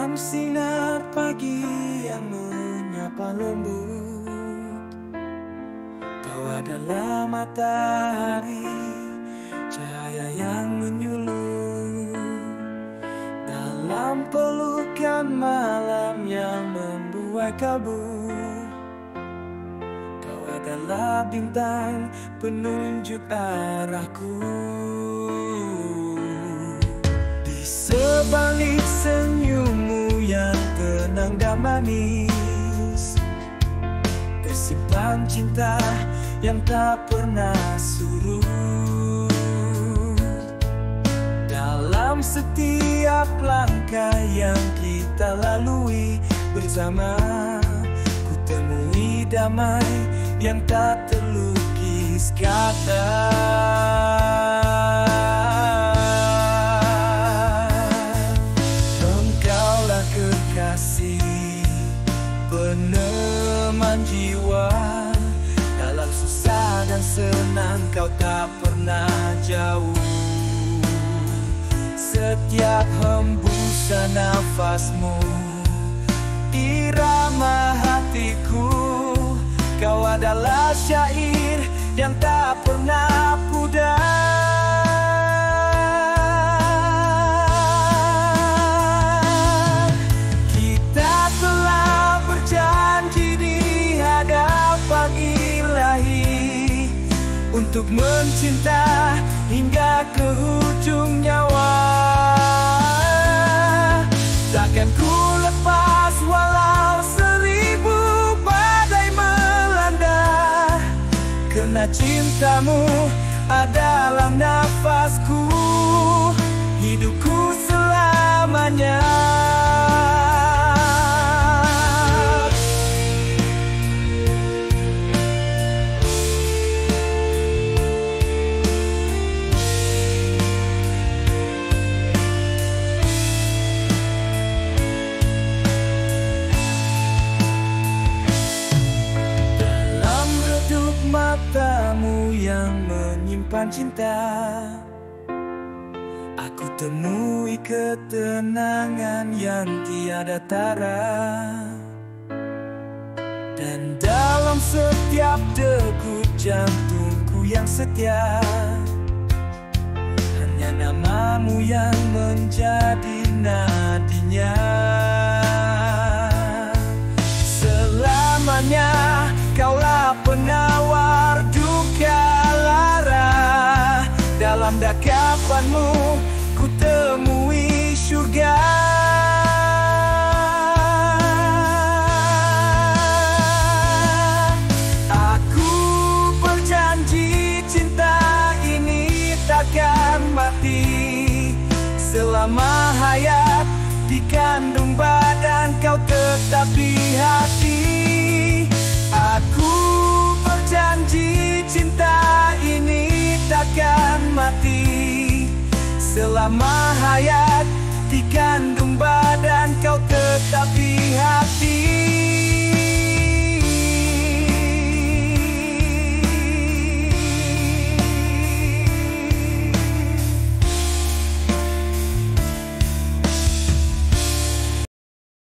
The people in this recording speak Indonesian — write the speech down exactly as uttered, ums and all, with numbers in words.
Bagaikan sinar pagi yang menyapa lembut, kau adalah matahari, cahaya yang menyuluh dalam pelukan malam yang membuai kalbu. Kau adalah bintang penunjuk arahku. Di sebalik senyummu yang tenang dan manis, tersimpan cinta yang tak pernah surut. Dalam setiap langkah yang kita lalui bersama, ku temui damai yang tak terlukis kata. Engkaulah kekasih, peneman jiwa. Dalam susah dan senang kau tak pernah jauh. Setiap hembusan nafasmu, irama hatiku. Kau adalah syair yang tak pernah pudar. Kita telah berjanji di hadapan Ilahi untuk mencinta hingga ke ujung nyawa. Takkan ku lepas walau seribu badai melanda, karena cintamu adalah nafasku, hidupku selamanya. Matamu yang menyimpan cinta, aku temui ketenangan yang tiada tara. Dan dalam setiap degup jantungku yang setia, hanya namamu yang menjadi nadinya. Selamanya kaulah penawar duka lara, dalam dekapanmu ku temui surga. Aku berjanji cinta ini takkan mati, selama hayat dikandung badan kau tetap di hati. Aku berjanji cinta ini takkan mati, selama hayat dikandung badan kau tetap